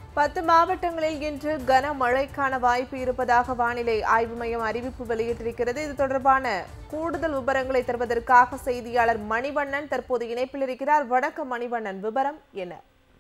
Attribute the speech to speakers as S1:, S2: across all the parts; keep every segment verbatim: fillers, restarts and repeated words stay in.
S1: பத்து மாவட்டங்களில் இன்று கனமழைக்கான வாய்ப்பு இருப்பதாக வானிலை ஆய்வு மையம் அறிவிப்பு வெளியிட்டிருக்கிறது. இது தொடர்பான கூடுதல் விவரங்களை தருவதற்காக செய்தியாளர் மணிவண்ணன் தற்போது இணைப்பில் இருக்கிறார். வணக்கம் மணிவண்ணன், விவரம் என்ன?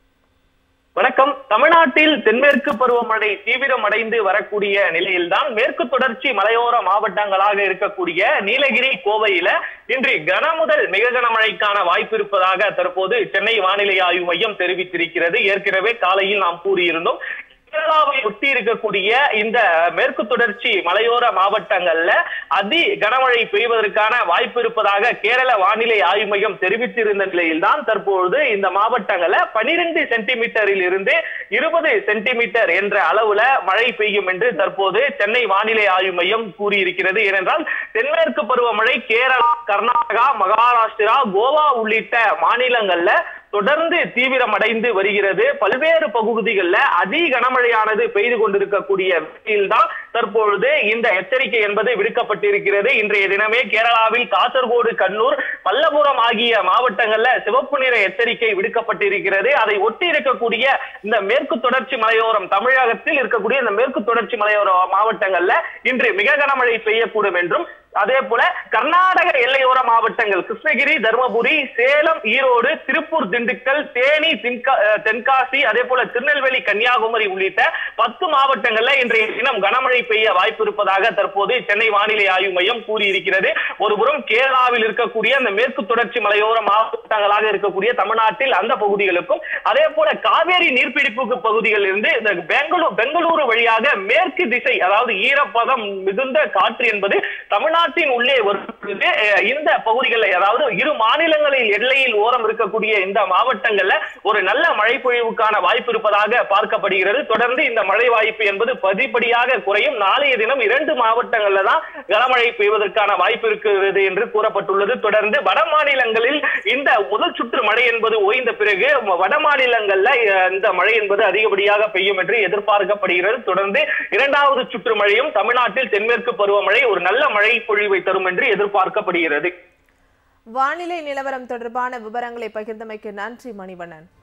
S2: வணக்கம். தமிழ்நாட்டில் தென்மேற்கு பருவமழை தீவிரமடைந்து வரக்கூடிய நிலையில்தான் மேற்கு தொடர்ச்சி மலையோர மாவட்டங்களாக இருக்கக்கூடிய நீலகிரி, கோவையில இன்று கனமுதல் மிக கனமழைக்கான வாய்ப்பு இருப்பதாக தற்போது சென்னை வானிலை ஆய்வு மையம் தெரிவித்திருக்கிறது. ஏற்கனவே காலையில் நாம் கூறியிருந்தோம், கேரளாவை ஒட்டி இருக்கக்கூடிய இந்த மேற்கு தொடர்ச்சி மலையோர மாவட்டங்கள்ல அதி கனமழை பெய்வதற்கான வாய்ப்பு இருப்பதாக கேரள வானிலை ஆய்வு மையம் தெரிவித்திருந்த நிலையில்தான் தற்பொழுது இந்த மாவட்டங்கள்ல பனிரெண்டு சென்டிமீட்டரில் இருந்து இருபது சென்டிமீட்டர் என்ற அளவுல மழை பெய்யும் என்று தற்போது சென்னை வானிலை ஆய்வு மையம் கூறியிருக்கிறது. ஏனென்றால் தென்மேற்கு பருவமழை கேரளா, கர்நாடகா, மகாராஷ்டிரா, கோவா உள்ளிட்ட மாநிலங்கள்ல தொடர்ந்து தீவிரமடைந்து வருகிறது. பல்வேறு பகுதிகளில் அதி கனமழையானது பெய்து கொண்டிருக்கக்கூடிய தான் தற்பொழுது இந்த எச்சரிக்கை என்பது விடுக்கப்பட்டிருக்கிறது. இன்றைய தினமே கேரளாவில் காசர்கோடு, கண்ணூர், பல்லபுரம் ஆகிய மாவட்டங்கள்ல சிவப்பு நிற எச்சரிக்கை விடுக்கப்பட்டிருக்கிறது. அதை ஒட்டி இருக்கக்கூடிய இந்த மேற்கு தொடர்ச்சி மலையோரம், தமிழகத்தில் இருக்கக்கூடிய இந்த மேற்கு தொடர்ச்சி மலையோர மாவட்டங்கள்ல இன்று மிக கனமழை பெய்யக்கூடும் என்றும், அதே போல கர்நாடக எல்லையோர மாவட்டங்கள் கிருஷ்ணகிரி, தருமபுரி, சேலம், ஈரோடு, திருப்பூர், திண்டுக்கல், தேனி, தென்காசி, அதே போல திருநெல்வேலி, கன்னியாகுமரி உள்ளிட்ட பத்து மாவட்டங்கள்ல இன்றைய தினம் கனமழை பெய்ய வாய்ப்பு இருப்பதாக தற்போது சென்னை வானிலை ஆய்வு மையம் கூறியிருக்கிறது. ஒருபுறம் கேரளாவில் இருக்கக்கூடிய அந்த மேற்கு தொடர்ச்சி மலையோர மாவட்டங்களாக இருக்கக்கூடிய தமிழ்நாட்டில் அந்த பகுதிகளுக்கும், அதே போல காவேரி நீர்பிடிப்பு பகுதிகளில் இருந்து இந்த பெங்களூர் பெங்களூரு வழியாக மேற்கு திசை, அதாவது ஈரப்பதம் மிகுந்த காற்று என்பது தமிழ்நாட்டின் உள்ளே வருகிறது. இந்த பகுதிகளில், அதாவது இரு மாநிலங்களில் எல்லையில் ஓரம் இருக்கக்கூடிய இந்த மாவட்டங்கள்ல ஒரு நல்ல மழை பொழிவுக்கான வாய்ப்பு இருப்பதாக பார்க்கப்படுகிறது. தொடர்ந்து இந்த மழை வாய்ப்பு என்பது படிப்படியாக குறையும். நாளைய தினம் இரண்டு மாவட்டங்கள்ல தான் கனமழை பெய்வதற்கான வாய்ப்பு இருக்கிறது என்று கூறப்பட்டுள்ளது. தொடர்ந்து வட மாநிலங்களில் இந்த முதல் சுற்று மழை என்பது ஓய்ந்த பிறகு வட மாநிலங்கள்ல இந்த மழை என்பது அதிகப்படியாக பெய்யும் என்று எதிர்பார்க்கப்படுகிறது. தொடர்ந்து இரண்டாவது சுற்று மழையும் தமிழ்நாட்டில் தென்மேற்கு பருவமழை ஒரு நல்ல மழை பொழிவை தரும் என்று எதிர்பார்க்கப்படுகிறது.
S1: வானிலை நிலவரம் தொடர்பான விவரங்களை பகிர்ந்தமைக்கு நன்றி மணிவண்ணன்.